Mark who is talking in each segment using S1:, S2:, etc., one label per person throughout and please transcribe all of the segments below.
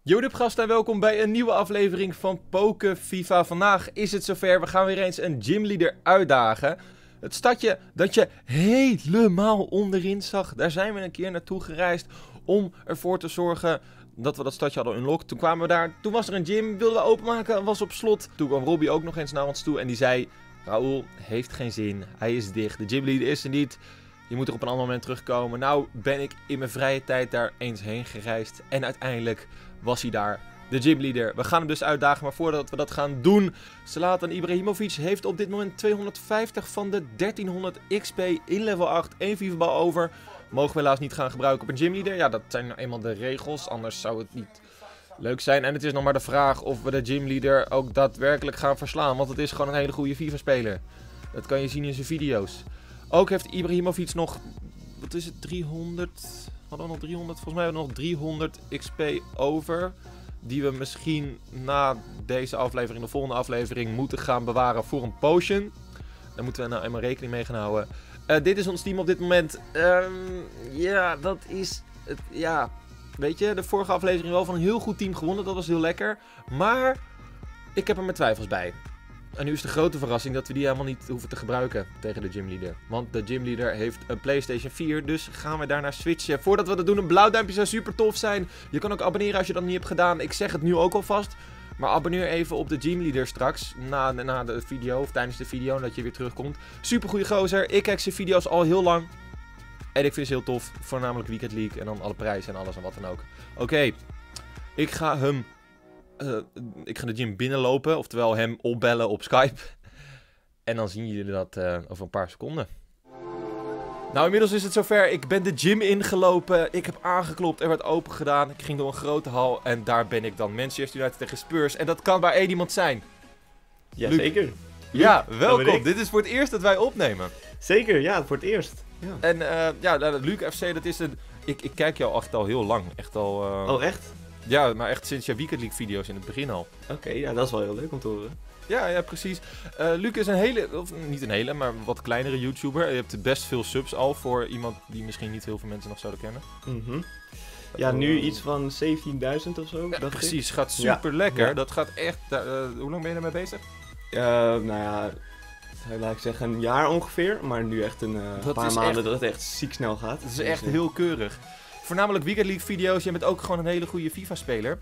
S1: Gasten en welkom bij een nieuwe aflevering van Poke FIFA. Vandaag is het zover, we gaan weer eens een gymleader uitdagen. Het stadje dat je helemaal onderin zag, daar zijn we een keer naartoe gereisd om ervoor te zorgen dat we dat stadje hadden unlocked. Toen kwamen we daar, toen was er een gym, wilden we openmaken, was op slot. Toen kwam Robbie ook nog eens naar ons toe en die zei: Raoul, heeft geen zin, hij is dicht, de gymleader is er niet. Je moet er op een ander moment terugkomen. Nou ben ik in mijn vrije tijd daar eens heen gereisd en uiteindelijk was hij daar, de gymleader. We gaan hem dus uitdagen, maar voordat we dat gaan doen, Zlatan Ibrahimovic heeft op dit moment 250 van de 1300 XP in level 8, 1 FIFA-bal over. Mogen we helaas niet gaan gebruiken op een gymleader. Ja, dat zijn nou eenmaal de regels, anders zou het niet leuk zijn. En het is nog maar de vraag of we de gymleader ook daadwerkelijk gaan verslaan, want het is gewoon een hele goede FIFA-speler. Dat kan je zien in zijn video's. Ook heeft Ibrahimovic nog, wat is het, 300... Hadden we nog 300? Volgens mij hebben we nog 300 XP over. Die we misschien na deze aflevering, de volgende aflevering, moeten gaan bewaren voor een potion. Daar moeten we nou eenmaal rekening mee gaan houden. Dit is ons team op dit moment. Ja, dat is het. Ja, weet je, de vorige aflevering wel van een heel goed team gewonnen. Dat was heel lekker. Maar ik heb er mijn twijfels bij. En nu is de grote verrassing dat we die helemaal niet hoeven te gebruiken tegen de gymleader. Want de gymleader heeft een PlayStation 4, dus gaan we daarnaar switchen. Voordat we dat doen, een blauw duimpje zou super tof zijn. Je kan ook abonneren als je dat niet hebt gedaan. Ik zeg het nu ook alvast. Maar abonneer even op de gymleader straks, na de video of tijdens de video, dat je weer terugkomt. Super goede gozer, ik kijk zijn video's al heel lang. En ik vind ze heel tof, voornamelijk Weekend League en dan alle prijzen en alles en wat dan ook. Oké, ik ga de gym binnenlopen, oftewel hem opbellen op Skype. En dan zien jullie dat over een paar seconden. Nou, inmiddels is het zover. Ik ben de gym ingelopen. Ik heb aangeklopt. Er werd open gedaan. Ik ging door een grote hal. En daar ben ik dan. Manchester United tegen Spurs. En dat kan maar één iemand zijn.
S2: Jazeker.
S1: Ja, welkom. Dit is voor het eerst dat wij opnemen.
S2: Zeker, ja, voor het eerst. Ja.
S1: En ja, Luc FC, dat is een... Ik kijk jou echt al heel lang. Echt al...
S2: Oh, echt?
S1: Ja, maar echt sinds jouw Weekend League video's in het begin al.
S2: Oké, ja, dat is wel heel leuk om te horen.
S1: Ja, precies. Luc is een hele, of niet een hele, maar wat kleinere YouTuber. Je hebt best veel subs al voor iemand die misschien niet heel veel mensen nog zouden kennen.
S2: Ja, nu iets van 17.000 of zo.
S1: Ja, precies, gaat super lekker. Ja. Dat gaat echt... hoe lang ben je ermee bezig?
S2: Nou ja, laat ik zeggen een jaar ongeveer. Maar nu echt een paar maanden dat het echt ziek snel gaat.
S1: Het is echt heel keurig. Voornamelijk Weekend League video's. Je bent ook gewoon een hele goede FIFA-speler.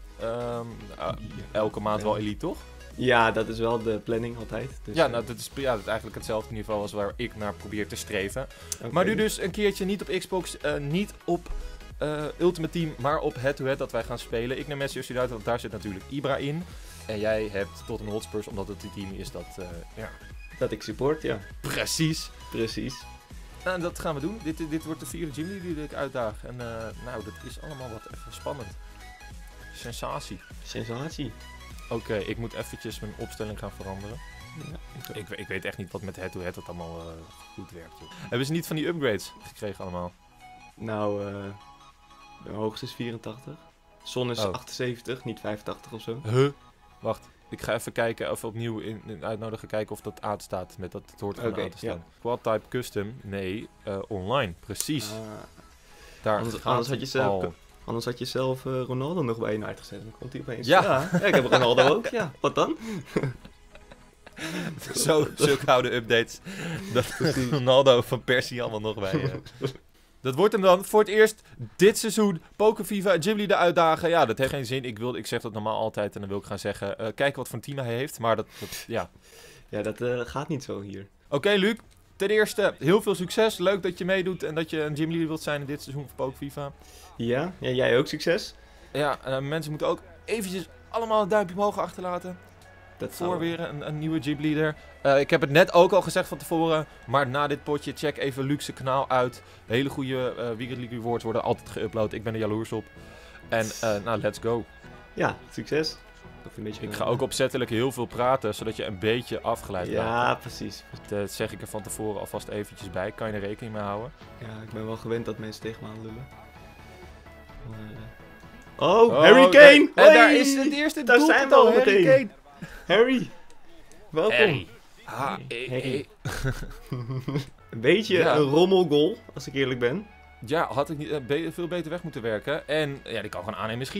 S1: Elke maand wel elite, toch?
S2: Ja, dat is wel de planning altijd. Dus,
S1: ja, nou, dat is eigenlijk hetzelfde niveau als waar ik naar probeer te streven. Okay. Maar nu dus een keertje niet op Xbox, niet op Ultimate Team, maar op head-to-head dat wij gaan spelen. Ik neem Manchester United, want daar zit natuurlijk Ibra in. En jij hebt Tottenham Hotspurs, omdat het die team is dat,
S2: dat ik support, ja.
S1: Precies.
S2: Precies.
S1: En dat gaan we doen. Dit wordt de vierde gymleader die ik uitdaag. En nou, dat is allemaal wat even spannend. Sensatie.
S2: Sensatie.
S1: Oké, ik moet eventjes mijn opstelling gaan veranderen. Ja, ik weet echt niet wat met head-to-head dat allemaal goed werkt. Joh. Hebben ze niet van die upgrades gekregen allemaal?
S2: Nou, de hoogste is 84. Son is 78, niet 85 of zo.
S1: Huh? Wacht, ik ga even kijken of opnieuw in uitnodigen kijken of dat aanstaat. Met dat het hoort gewoon aan te staan. Ja. Quad type custom, nee, online, precies. Daar
S2: Anders had je zelf Ronaldo nog bij je uitgezet. Dan komt hij opeens. Ja, ik heb Ronaldo ook. Ja, wat dan?
S1: Zulke oude updates. Dat Ronaldo van Persie allemaal nog bij. Dat wordt hem dan voor het eerst dit seizoen. Poke FIFA, gymleader uitdagen. Ja, dat heeft geen zin. Ik zeg dat normaal altijd en dan wil ik gaan zeggen. Kijken wat voor een team hij heeft. Maar ja.
S2: Ja, dat gaat niet zo hier.
S1: Oké, Luc. Ten eerste, heel veel succes. Leuk dat je meedoet en dat je een gymleader wilt zijn in dit seizoen van Poke FIFA.
S2: Ja, jij ook succes.
S1: Ja, mensen moeten ook eventjes allemaal een duimpje omhoog achterlaten.
S2: Dat
S1: voor weer een nieuwe gymleader. Ik heb het net ook al gezegd van tevoren, maar na dit potje check even Luxe kanaal uit. Hele goede Weekend League rewards worden altijd geüpload. Ik ben er jaloers op. En nou, let's go.
S2: Ja, succes.
S1: Ik ga ook opzettelijk heel veel praten, zodat je een beetje afgeleid raakt.
S2: Ja, precies.
S1: Dat zeg ik er van tevoren alvast eventjes bij. Kan je er rekening mee houden?
S2: Ja, ik ben wel gewend dat mensen tegen me aan lullen. Harry Kane!
S1: En daar is het eerste doel.
S2: Daar zijn we al meteen. Harry, welkom.
S1: Harry.
S2: Harry. Een beetje een rommelgoal, als ik eerlijk ben.
S1: Ja, had ik niet veel beter weg moeten werken. En ja, die kan gewoon aannemen en schieten.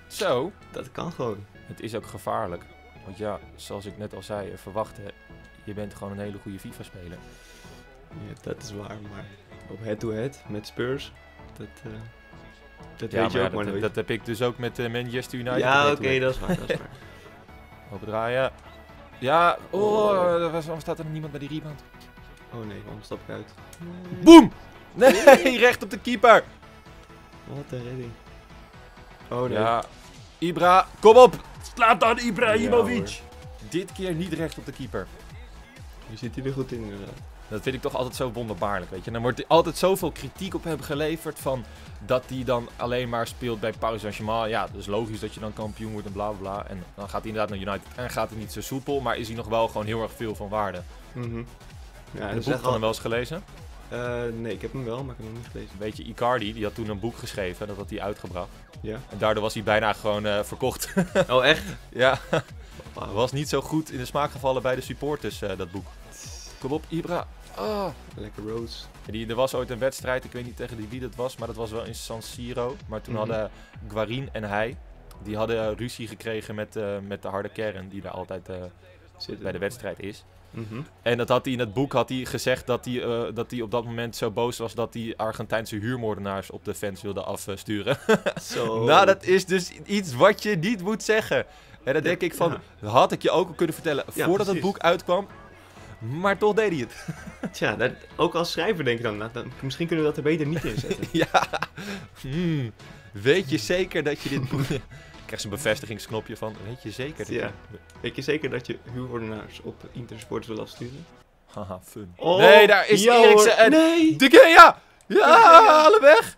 S1: Zo.
S2: Dat kan gewoon.
S1: Het is ook gevaarlijk. Want ja, zoals ik net al zei, verwachten, je bent gewoon een hele goede FIFA-speler.
S2: Ja, dat is waar, maar op head-to-head met Spurs, dat
S1: Ja,
S2: weet je ook maar
S1: dat,
S2: nooit.
S1: dat heb ik dus ook met Manchester United.
S2: Ja, oké, dat is waar, dat is waar.
S1: Open draaien. Ja, waarom staat er niemand bij die rebound?
S2: Oh nee, waarom stap ik uit?
S1: Boom! Nee, recht op de keeper.
S2: Wat een redding. Oh nee.
S1: Ja, Ibra, kom op! Slaat dan Ibrahimovic!
S2: Ja,
S1: Dit keer niet recht op de keeper.
S2: Je zit hier er goed in inderdaad.
S1: Dat vind ik toch altijd zo wonderbaarlijk, weet je. Dan wordt er altijd zoveel kritiek op hem geleverd van dat hij dan alleen maar speelt bij Paris Saint-Germain. Ja, dus logisch dat je dan kampioen wordt en bla bla bla. En dan gaat hij inderdaad naar United en gaat hij niet zo soepel, maar is hij nog wel gewoon heel erg veel van waarde.
S2: Ja,
S1: Heb
S2: dat
S1: je het boek van hem wel eens gelezen?
S2: nee, ik heb hem wel, maar ik heb hem nog niet gelezen.
S1: Weet je, Icardi, die had toen een boek geschreven, dat had hij uitgebracht.
S2: Ja?
S1: En daardoor was hij bijna gewoon verkocht.
S2: Oh echt?
S1: Ja,
S2: Wauw.
S1: was niet zo goed in de smaak gevallen bij de supporters, dat boek. Kom op, Ibra. Ah.
S2: Lekker Rose.
S1: Er was ooit een wedstrijd, ik weet niet tegen wie dat was, maar dat was wel in San Siro. Maar toen hadden Guarin en hij, die hadden ruzie gekregen met de harde kern die daar altijd bij de wedstrijd is. En dat had hij in het boek gezegd dat hij op dat moment zo boos was dat hij Argentijnse huurmoordenaars op de fans wilde afsturen.
S2: Zo.
S1: Nou, dat is dus iets wat je niet moet zeggen. En dan denk ik van, had ik je ook al kunnen vertellen voordat het boek uitkwam. Maar toch deed hij het.
S2: Tja, ook als schrijver denk ik dan, misschien kunnen we dat er beter niet in zetten.
S1: Ja. Weet je zeker dat je dit boek... Ik krijg zo'n bevestigingsknopje van, weet je zeker dat
S2: Ja. Weet je zeker dat je huurmoordenaars op Intersport wil afsturen?
S1: Haha, fun.
S2: Oh,
S1: nee, daar is
S2: ja,
S1: Eriksen
S2: hoor.
S1: en...
S2: Nee!
S1: De Gea! Ja, haal hem weg!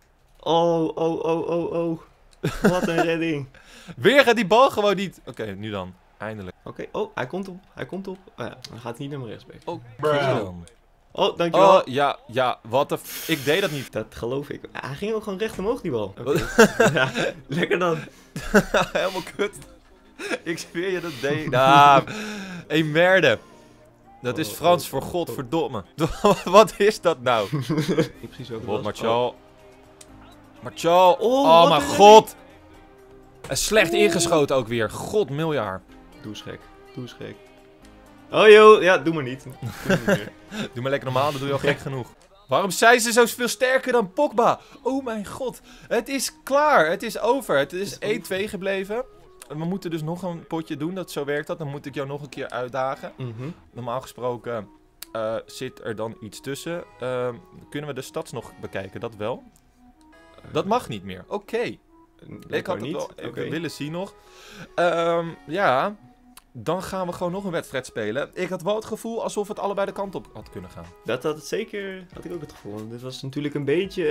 S2: Oh. Wat een redding.
S1: Weer gaat die bal gewoon niet. Oké, nu dan. Eindelijk.
S2: Oké, hij komt op. Oh ja, dan gaat hij niet naar mijn rechtsback.
S1: Oh, dan.
S2: Oh, dankjewel.
S1: Oh, ja, wat de ik deed dat niet.
S2: Dat geloof ik. Hij ging ook gewoon recht omhoog, die bal. Okay. Ja, lekker dan.
S1: Helemaal kut. Ik zweer je, dat deed ik. Nou, een merde. Dat is Frans voor godverdomme. Wat is dat nou?
S2: Precies ook.
S1: Wat, Martial. Martial.
S2: Oh,
S1: mijn god. En slecht ingeschoten ook weer. God, miljard.
S2: Doe eens gek. Oh joh, ja, doe maar niet. Doe niet meer.
S1: Doe maar lekker normaal, dan doe je al gek genoeg. Waarom zijn ze zo veel sterker dan Pogba? Oh mijn god. Het is klaar. Het is over. Het is 1-2 gebleven. We moeten dus nog een potje doen. Zo werkt dat. Dan moet ik jou nog een keer uitdagen. Normaal gesproken zit er dan iets tussen. Kunnen we de stats nog bekijken? Dat wel? Dat mag niet meer. Oké. Ik had het wel even willen zien nog. Ja... Dan gaan we gewoon nog een wedstrijd spelen. Ik had wel het gevoel alsof het allebei de kant op had kunnen gaan.
S2: Dat had het zeker, had ik ook het gevoel. Dit was natuurlijk een beetje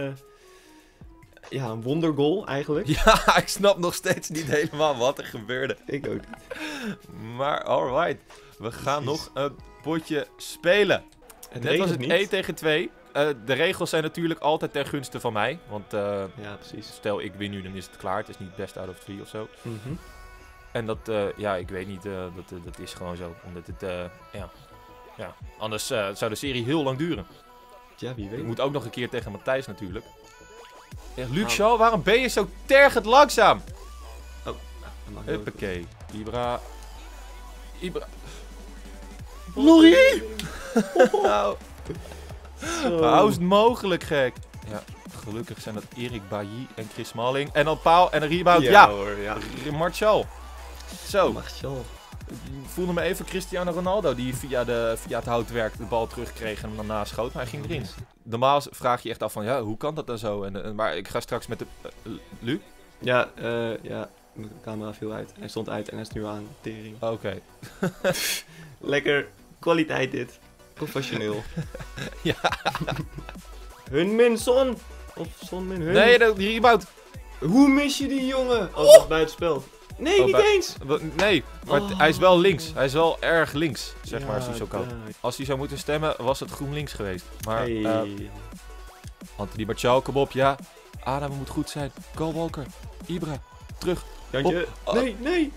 S2: een wondergoal eigenlijk.
S1: Ja, ik snap nog steeds niet helemaal wat er gebeurde.
S2: Ik ook niet.
S1: Maar alright, we gaan nog een potje spelen. Net was het 1 tegen 2. De regels zijn natuurlijk altijd ten gunste van mij. Want
S2: ja, precies.
S1: Stel ik win nu, dan is het klaar. Het is niet best out of 3 of zo. En dat, ik weet niet, dat is gewoon zo. Omdat het, anders zou de serie heel lang duren.
S2: Ja, wie weet.
S1: Ik moet ook nog een keer tegen Matthijs natuurlijk. Ja, Luc Shaw, waarom ben je zo tergend langzaam?
S2: Oh,
S1: Huppakee. Ibra. Laurie! Nou. Hoe is het mogelijk, gek? Ja, gelukkig zijn dat Erik Bailly en Chris Smalling. En dan paal en een rebound. Ja,
S2: hoor, ja.
S1: Martial. Zo.
S2: Martial.
S1: Ik voelde me even Cristiano Ronaldo die via het houtwerk de bal terugkreeg en hem dan naschoot. Maar hij ging erin. Normaal vraag je echt af van, ja, hoe kan dat dan zo? Maar ik ga straks met de... Luc?
S2: Ja, de camera viel uit. Hij stond uit en hij is nu aan. Tering.
S1: Oké.
S2: Lekker kwaliteit dit. Professioneel.
S1: Ja.
S2: Hun min Son. Of Son min hun.
S1: Nee, die rebound.
S2: Hoe mis je die jongen? Oh, dat is buitenspel. Nee, niet eens.
S1: Nee, maar hij is wel links. Hij is wel erg links, zeg maar, als hij zo kan. Als hij zou moeten stemmen, was het GroenLinks geweest. Maar, Anthony Martial, kom op, ja. Aanname moet goed zijn. Cole Walker. Ibra. Terug.
S2: Jantje. Nee.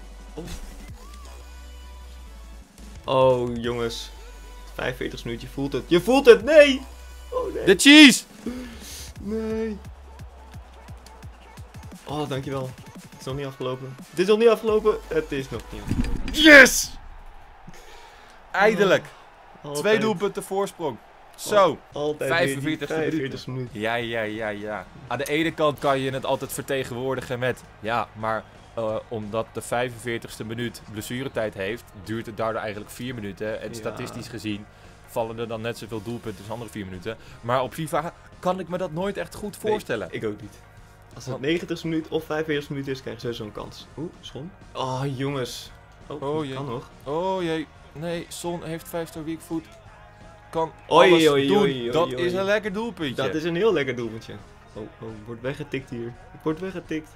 S2: Oh, jongens. 45 minuten, je voelt het. Je voelt het, nee! Oh, nee.
S1: De cheese!
S2: Nee. Oh, dankjewel. is nog niet afgelopen. Het is nog niet afgelopen. Het is nog niet afgelopen.
S1: Yes! Eindelijk.
S2: Altijd.
S1: 2 doelpunten voorsprong. Zo.
S2: Altijd
S1: 45
S2: minuten.
S1: Ja. Aan de ene kant kan je het altijd vertegenwoordigen met... Ja, maar omdat de 45ste minuut blessuretijd heeft... duurt het daardoor eigenlijk 4 minuten. En statistisch gezien vallen er dan net zoveel doelpunten als andere 4 minuten. Maar op FIFA kan ik me dat nooit echt goed voorstellen.
S2: Nee, ik ook niet. Als het 90ste minuut of 45ste minuut is, krijg je sowieso een kans. Oeh, Son. Oh, jongens. Oh jee. Kan nog.
S1: Oh jee. Nee, Son heeft 5-star weak foot. Kan alles doen. Dat is een lekker doelpuntje.
S2: Dat is een heel lekker doelpuntje. Oh, wordt weggetikt hier. Wordt weggetikt.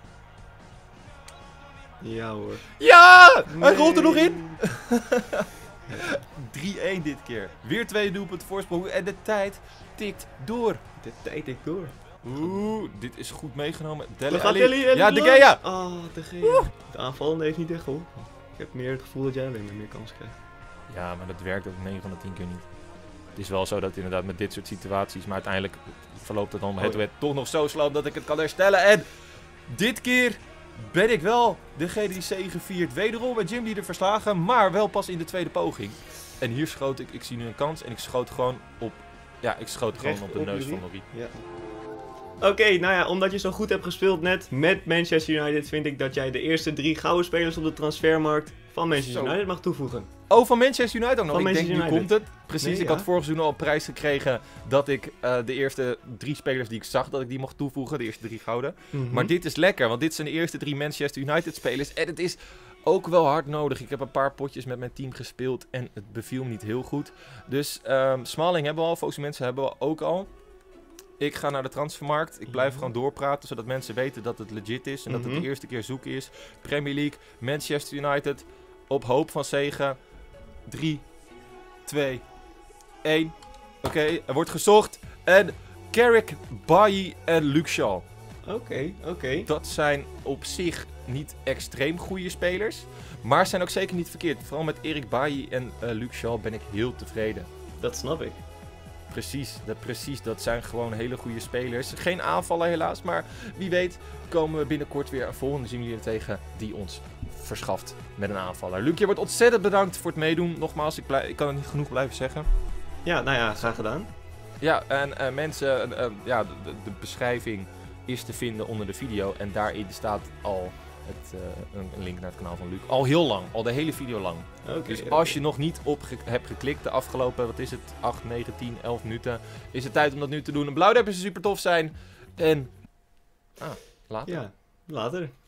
S2: Ja hoor.
S1: Ja! Nee. Hij rolt er nog in. 3-1 dit keer. Weer 2 doelpunten voorsprong. En de tijd tikt door.
S2: De tijd tikt door.
S1: Oeh, dit is goed meegenomen.
S2: Dele Alli.
S1: Ja, De Gea.
S2: Oh, De Gea. De aanvallende heeft niet echt geholpen. Ik heb meer het gevoel dat jij alleen maar meer kans krijgt.
S1: Ja, maar dat werkt ook 9 van de 10 keer niet. Het is wel zo dat inderdaad met dit soort situaties, maar uiteindelijk verloopt het dan toch nog zo sloom dat ik het kan herstellen. En dit keer ben ik wel degene die zegeviert. Wederom met Jim Leader verslagen, maar wel pas in de tweede poging. En hier schoot ik zie nu een kans en ik schoot gewoon op, op de neus van Norrie.
S2: Ja. Oké, nou ja, omdat je zo goed hebt gespeeld net met Manchester United, vind ik dat jij de eerste 3 gouden spelers op de transfermarkt van Manchester United mag toevoegen.
S1: Oh, van Manchester United ook nog.
S2: Van
S1: ik denk, nu komt het. Precies,
S2: nee,
S1: ik had vorig seizoen al een prijs gekregen dat ik de eerste 3 spelers die ik zag, dat ik die mocht toevoegen. De eerste 3 gouden. Maar dit is lekker, want dit zijn de eerste 3 Manchester United spelers. En het is ook wel hard nodig. Ik heb een paar potjes met mijn team gespeeld en het beviel me niet heel goed. Dus Smalling hebben we al, Fosu mensen hebben we ook al. Ik ga naar de transfermarkt. Ik blijf gewoon doorpraten, zodat mensen weten dat het legit is. En dat het de eerste keer zoeken is. Premier League, Manchester United, op hoop van zege. 3, 2, 1. Oké, er wordt gezocht. En Carrick, Bailly en Luke Shaw.
S2: Oké.
S1: Dat zijn op zich niet extreem goede spelers. Maar zijn ook zeker niet verkeerd. Vooral met Eric Bailly en Luke Shaw ben ik heel tevreden.
S2: Dat snap ik.
S1: Precies, dat zijn gewoon hele goede spelers. Geen aanvaller helaas, maar wie weet komen we binnenkort weer een volgende Jim tegen die ons verschaft met een aanvaller. Luc, je wordt ontzettend bedankt voor het meedoen. Nogmaals, ik kan het niet genoeg blijven zeggen.
S2: Ja, nou ja, graag gedaan.
S1: Ja, en mensen, de beschrijving is te vinden onder de video en daarin staat al een link naar het kanaal van Luc. Al heel lang, al de hele video lang. Dus als je nog niet op hebt geklikt de afgelopen, wat is het, 8, 9, 10, 11 minuten, is het tijd om dat nu te doen. Een blauwduimpje zou super tof zijn. En, later.
S2: Ja, later.